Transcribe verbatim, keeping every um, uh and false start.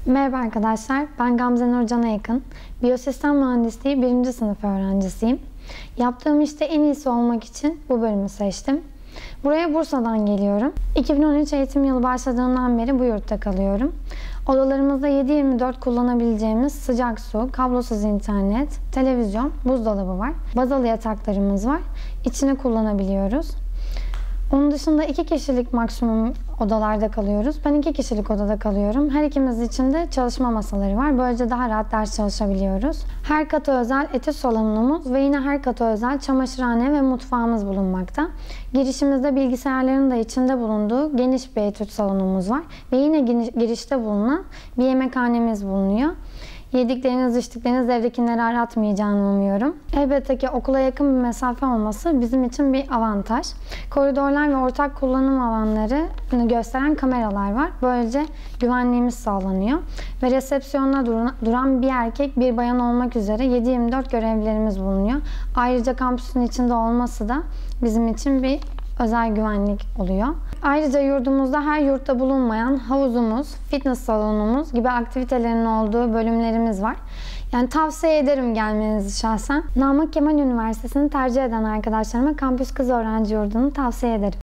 Merhaba arkadaşlar, ben Gamze Nur Can'a yakın. Biyosistem Mühendisliği birinci sınıf öğrencisiyim. Yaptığım işte en iyisi olmak için bu bölümü seçtim. Buraya Bursa'dan geliyorum. iki bin on üç eğitim yılı başladığından beri bu yurtta kalıyorum. Odalarımızda yedi yirmi dört kullanabileceğimiz sıcak su, kablosuz internet, televizyon, buzdolabı var. Bazalı yataklarımız var. İçini kullanabiliyoruz. Onun dışında iki kişilik maksimum odalarda kalıyoruz. Ben iki kişilik odada kalıyorum. Her ikimiz için de çalışma masaları var. Böylece daha rahat ders çalışabiliyoruz. Her kata özel etüt salonumuz ve yine her kata özel çamaşırhane ve mutfağımız bulunmakta. Girişimizde bilgisayarların da içinde bulunduğu geniş bir etüt salonumuz var. Ve yine girişte bulunan bir yemekhanemiz bulunuyor. Yedikleriniz, içtikleriniz evdekileri aratmayacağını umuyorum. Elbette ki okula yakın bir mesafe olması bizim için bir avantaj. Koridorlar ve ortak kullanım alanlarını gösteren kameralar var. Böylece güvenliğimiz sağlanıyor. Ve resepsiyonda duran bir erkek, bir bayan olmak üzere yedi yirmi dört görevlilerimiz bulunuyor. Ayrıca kampüsün içinde olması da bizim için bir özel güvenlik oluyor. Ayrıca yurdumuzda her yurtta bulunmayan havuzumuz, fitness salonumuz gibi aktivitelerin olduğu bölümlerimiz var. Yani tavsiye ederim gelmenizi şahsen. Namık Kemal Üniversitesi'ni tercih eden arkadaşlarıma Kampüs Kız Öğrenci Yurdu'nu tavsiye ederim.